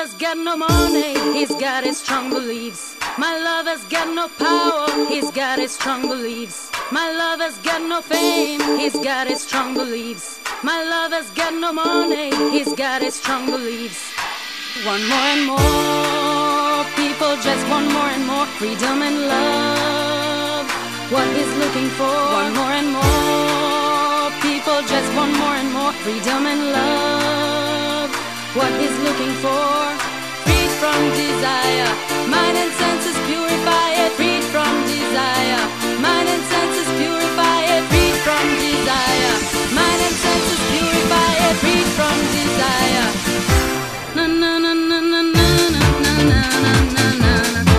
lover's got no money, he's got his strong beliefs. My lover's got no power, he's got his strong beliefs. My lover's got no fame, he's got his strong beliefs. My lover's got no money, he's got his strong beliefs. Want more and more, people just want more and more freedom and love. What he's looking for, want more and more, people just want more and more freedom and love. What he's looking for, freed from desire, mind and senses purify it, freed from desire, mind and senses purify it, freed from desire, mind and senses purify it, freed from desire. Na na na na na na na na na na na.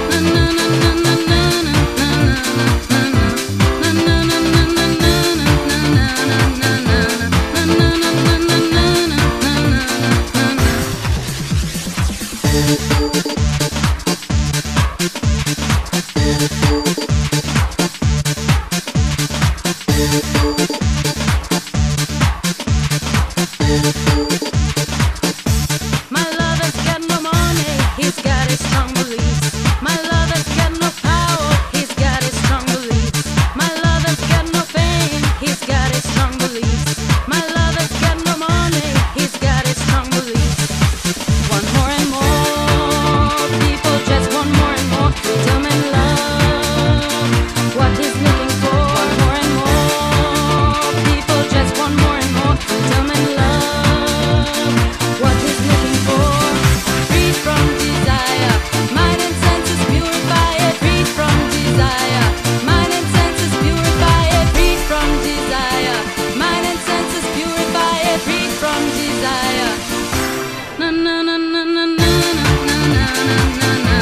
My lover's got no money, he's got his strong beliefs. My lover's got no power, he's got his strong beliefs. My lover's got no fame, he's got his strong beliefs. My lover's got no money, he's got his strong beliefs. Want more and more, people just want more and more freedom and love. What he's looking for, want more and more, people just want more and more freedom and love. What he's looking for, freed from desire, mind and senses purify it, freed from desire, mind and senses purify it, freed from desire, mind and senses purify it, freed from desire. Na na na na na na na na na na.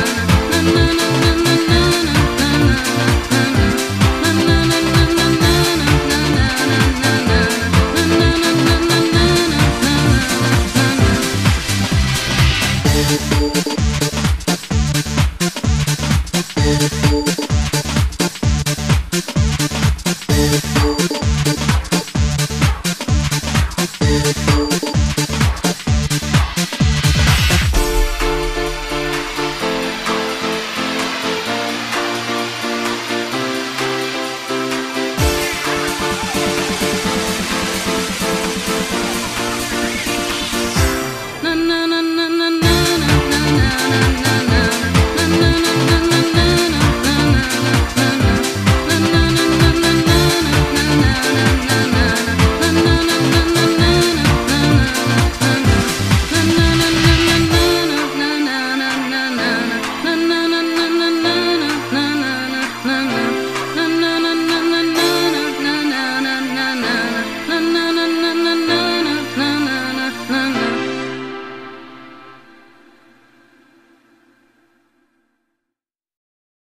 Thank you.